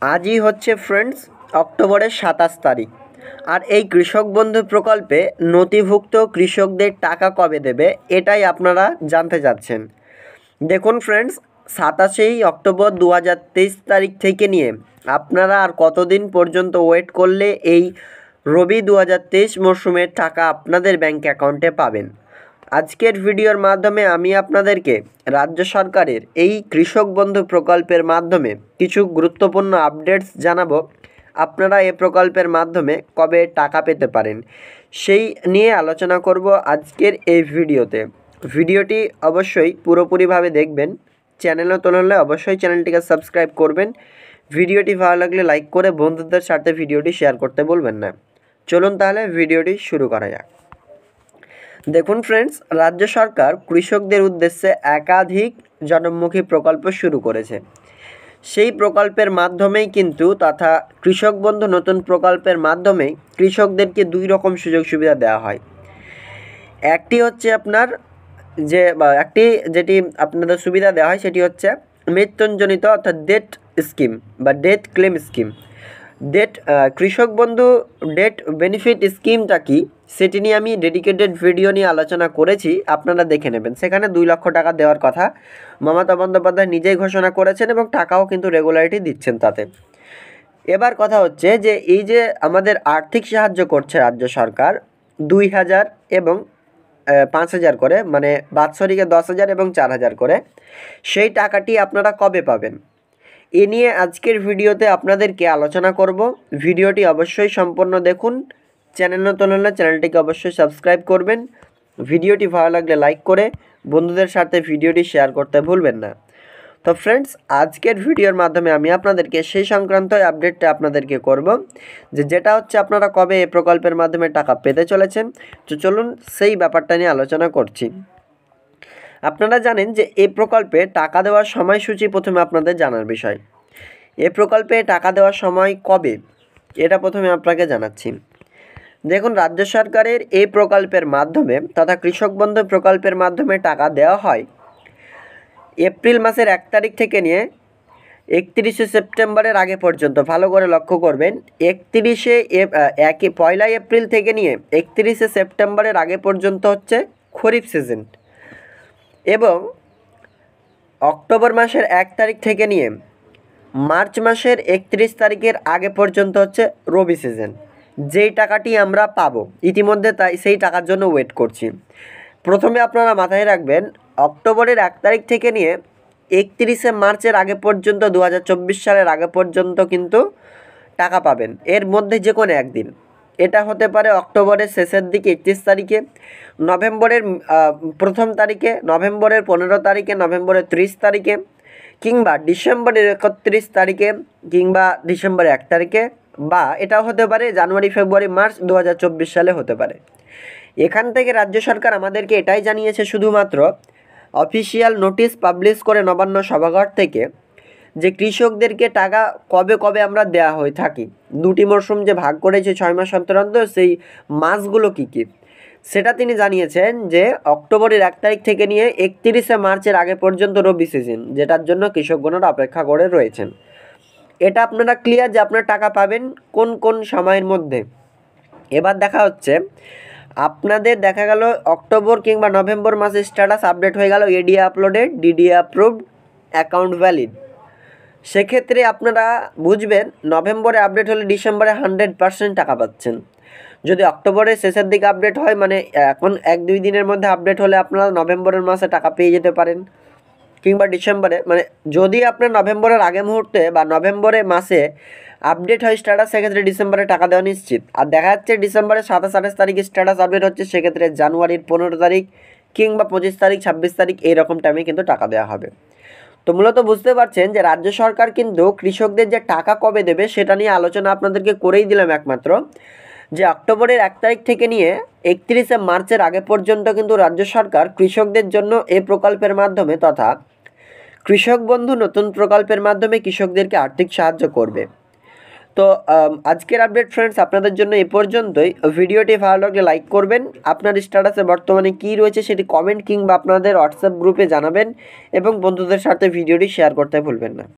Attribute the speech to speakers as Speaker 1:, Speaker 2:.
Speaker 1: আজই হচ্ছে ফ্রেন্ডস অক্টোবরের 27 তারিখ। আর এই কৃষক বন্ধু প্রকল্পে নথিভুক্ত কৃষকদের টাকা কবে দেবে এটাই আপনারা জানতে চাচ্ছেন। দেখুন ফ্রেন্ডস, 27 অক্টোবর 2023 তারিখ থেকে নিয়ে আপনারা আর কতদিন পর্যন্ত ওয়েট করলে এই রবি 2023 মরশুমের টাকা আপনাদের ব্যাঙ্ক অ্যাকাউন্টে পাবেন। আজকের ভিডিওর মাধ্যমে আমি আপনাদেরকে রাজ্য সরকারের এই কৃষক বন্ধু প্রকল্পের মাধ্যমে কিছু গুরুত্বপূর্ণ আপডেটস জানাবো। আপনারা এই প্রকল্পের মাধ্যমে কবে টাকা পেতে পারেন সেই নিয়ে আলোচনা করব আজকের এই ভিডিওতে। ভিডিওটি অবশ্যই পুরোপুরিভাবে দেখবেন। চ্যানেলে নতুন হলে অবশ্যই চ্যানেলটিকে সাবস্ক্রাইব করবেন। ভিডিওটি ভালো লাগলে লাইক করে বন্ধুদের সাথে ভিডিওটি শেয়ার করতে ভুলবেন না। চলুন তাহলে ভিডিওটি শুরু করা যাক। দেখুন ফ্রেন্ডস, রাজ্য সরকার কৃষকদের উদ্দেশ্যে একাধিক জনমুখী প্রকল্প শুরু করেছে। সেই প্রকল্পের মাধ্যমেই কিন্তু তথা কৃষক বন্ধু নতুন প্রকল্পের মাধ্যমেই কৃষকদেরকে দুই রকম সুযোগ সুবিধা দেওয়া হয়। একটি হচ্ছে আপনার যেটি আপনাদের সুবিধা দেওয়া হয় সেটি হচ্ছে মৃত্যুজনিত অর্থাৎ ডেথ স্কিম বা ডেথ ক্লেম স্কিম। কৃষক বন্ধু ডেথ বেনিফিট স্কিমটা কি সেটি নিয়ে আমি ডেডিকেটেড ভিডিও নিয়ে আলোচনা করেছি, আপনারা দেখে নেবেন। সেখানে 2 লক্ষ টাকা দেওয়ার কথা মমতা বন্দ্যোপাধ্যায় নিজেই ঘোষণা করেছেন এবং টাকাও কিন্তু রেগুলারিটি দিচ্ছেন তাতে। এবার কথা হচ্ছে যে এই যে আমাদের আর্থিক সাহায্য করছে রাজ্য সরকার 2000 এবং 5000 করে, মানে বাৎসরিকে 10,000 এবং 4000 করে, সেই টাকাটি আপনারা কবে পাবেন এ নিয়ে আজকের ভিডিওতে আপনাদেরকে আলোচনা করব। ভিডিওটি অবশ্যই সম্পূর্ণ দেখুন। চ্যানেল নতুন হলে চ্যানেলটিকে অবশ্যই সাবস্ক্রাইব করবেন। ভিডিওটি ভালো লাগলে লাইক করে বন্ধুদের সাথে ভিডিওটি শেয়ার করতে ভুলবেন না। তো ফ্রেন্ডস, আজকের ভিডিওর মাধ্যমে আমি আপনাদেরকে সেই সংক্রান্ত আপডেটটা আপনাদেরকে করব যেটা হচ্ছে আপনারা কবে এই প্রকল্পের মাধ্যমে টাকা পেতে চলেছেন। তো চলুন সেই ব্যাপারটা নিয়ে আলোচনা করছি। আপনারা জানেন যে এই প্রকল্পে টাকা দেওয়ার সময়সূচি প্রথমে আপনাদের জানার বিষয়। এই প্রকল্পে টাকা দেওয়ার সময় কবে এটা প্রথমে আপনাকে জানাচ্ছি। দেখুন, রাজ্য সরকারের এই প্রকল্পের মাধ্যমে তথা কৃষক বন্ধু প্রকল্পের মাধ্যমে টাকা দেওয়া হয় এপ্রিল মাসের 1 তারিখ থেকে নিয়ে 31শে সেপ্টেম্বরের আগে পর্যন্ত। ভালো করে লক্ষ্য করবেন, 1 এপ্রিল থেকে নিয়ে 31শে সেপ্টেম্বরের আগে পর্যন্ত হচ্ছে খরিফ সিজন এবং অক্টোবর মাসের 1 তারিখ থেকে নিয়ে মার্চ মাসের 31 তারিখের আগে পর্যন্ত হচ্ছে রবি সিজন। যেই টাকাটি আমরা পাবো ইতিমধ্যে তাই সেই টাকার জন্য ওয়েট করছি। প্রথমে আপনারা মাথায় রাখবেন, অক্টোবরের 1 তারিখ থেকে নিয়ে 31শে মার্চের আগে পর্যন্ত 2024 সালের আগে পর্যন্ত কিন্তু টাকা পাবেন। এর মধ্যে যে কোনো একদিন, এটা হতে পারে অক্টোবরের শেষের দিকে 31 তারিখে, নভেম্বরের প্রথম তারিখে, নভেম্বরের 15 তারিখে, নভেম্বরের 30 তারিখে, কিংবা ডিসেম্বরের 31 তারিখে, কিংবা ডিসেম্বরের 1 তারিখে, বা এটাও হতে পারে জানুয়ারি, ফেব্রুয়ারি, মার্চ 2024 সালে হতে পারে। এখান থেকে রাজ্য সরকার আমাদেরকে এটাই জানিয়েছে শুধুমাত্র অফিসিয়াল নোটিশ পাবলিশ করে নবান্ন সভাঘর থেকে যে কৃষকদেরকে টাকা কবে কবে আমরা দেওয়া হয়ে থাকি। 2টি মরশুম যে ভাগ করেছে 6 মাস অন্তর অন্তর, সেই মাসগুলো কী কী সেটা তিনি জানিয়েছেন যে অক্টোবরের 1 তারিখ থেকে নিয়ে 31শে মার্চের আগে পর্যন্ত রবি সিজন, যেটার জন্য কৃষকগণরা অপেক্ষা করে রয়েছেন। এটা আপনারা ক্লিয়ার যে আপনারা টাকা পাবেন কোন কোন সময়ের মধ্যে। এবার দেখা হচ্ছে আপনাদের দেখা গেল অক্টোবর কিংবা নভেম্বর মাসের স্ট্যাটাস আপডেট হয়ে গেল ADA uploaded, DDA approved, account valid. সেক্ষেত্রে আপনারা বুঝবেন নভেম্বরে আপডেট হলে ডিসেম্বরে 100% টাকা পাচ্ছেন। যদি অক্টোবরের শেষের দিকে আপডেট হয়, মানে এখন 1-2 দিনের মধ্যে আপডেট হলে আপনারা নভেম্বরের মাসে টাকা পেয়ে যেতে পারেন, কিংবা ডিসেম্বরে, মানে যদি আপনার নভেম্বরের আগে মুহূর্তে বা নভেম্বরের মাসে আপডেট হয় স্ট্যাটাস, সেক্ষেত্রে ডিসেম্বরে টাকা দেওয়া নিশ্চিত। আর দেখা যাচ্ছে ডিসেম্বরের 27-28 তারিখে স্ট্যাটাস আপডেট হচ্ছে, সেক্ষেত্রে জানুয়ারির 15 তারিখ কিংবা 25 তারিখ, 26 তারিখ এইরকম টাইমে কিন্তু টাকা দেওয়া হবে। তো মূলত বুঝতে পারছেন যে রাজ্য সরকার কিন্তু কৃষকদের যে টাকা কবে দেবে সেটা নিয়ে আলোচনা আপনাদেরকে করেই দিলাম একমাত্র, যে অক্টোবরের 1 তারিখ থেকে নিয়ে 31শে মার্চের আগে পর্যন্ত কিন্তু রাজ্য সরকার কৃষকদের জন্য এই প্রকল্পের মাধ্যমে তথা কৃষক বন্ধু নতুন প্রকল্পের মাধ্যমে কৃষকদেরকে আর্থিক সাহায্য করবে। তো আজকের আপডেট ফ্রেন্ডস আপনাদের জন্য এই পর্যন্তই। ভিডিওটি ভালো লাগলে লাইক করবেন, আপনার স্ট্যাটাসে বর্তমানে কী রয়েছে সেটি কমেন্ট কিংবা আপনাদের হোয়াটসঅ্যাপ গ্রুপে জানাবেন এবং বন্ধুদের সাথে ভিডিওটি শেয়ার করতে ভুলবেন না।